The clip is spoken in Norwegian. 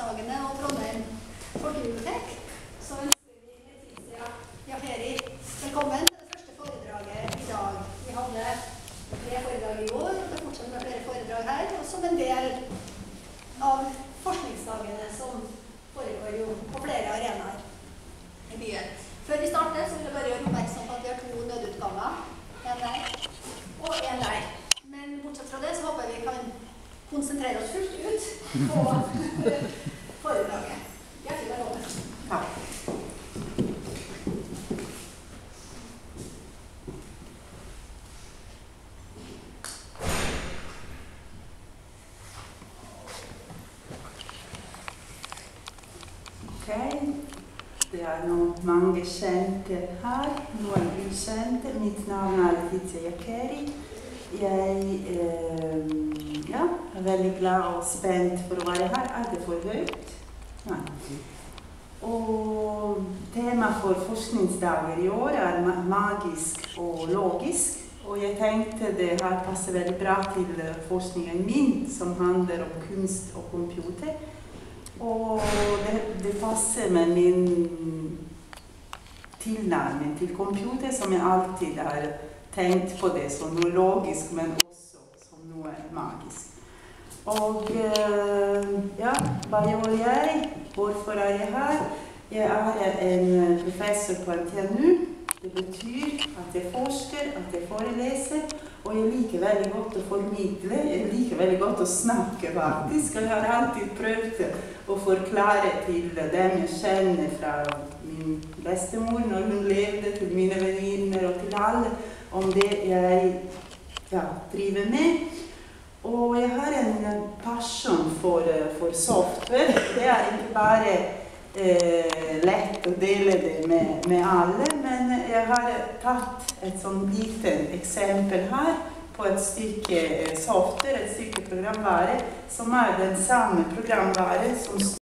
Forskningsdagene og Trondheim Folkebibliotek. Så ønsker vi Letizia Jafferi velkommen til det første foredraget i dag. Vi hadde 3 foredrag i år, og det fortsetter med flere foredrag her, og som en del av forskningsdagene som foregår jo på flere arenaer i byen. Før vi starter, så vil jeg bare gjøre oppmerksom på at vi har 2 nødutganger. En der og en der. Men bortsett fra det så håper jeg vi kan konsentrere oss fullt ut på foredraget. Hjertelig velkommen. Takk. Det nå mange kjente her, noen ukjente. Mitt navn Letizia Jafferi. Jeg er veldig glad og spent for å være her. Er det for høyt? Nei. Og temaet for forskningsdager i år magisk og logisk. Og jeg tenkte det her passer veldig bra til forskningen min, som handler om kunst og computer. Og det passer med min tilnærming til computer, som jeg alltid har tenkt på det som noe logisk, men også som noe magisk. Og hva gjør jeg? Hvorfor er jeg her? Jeg er en professor på NTNU. Det betyr at jeg forsker, at jeg foreleser, og jeg liker veldig godt å formidle. Jeg liker veldig godt å snakke, faktisk. Jeg har alltid prøvd å forklare til dem jeg kjenner fra min bestemor når hun levde, til mine venninner og til alle, om det jeg driver med. Og jeg har en passion for software. Det er ikke bare lett å dele det med alle, men jeg har tatt et sånn liten eksempel her på et stykke software, et stykke programvare, som er den samme programvare som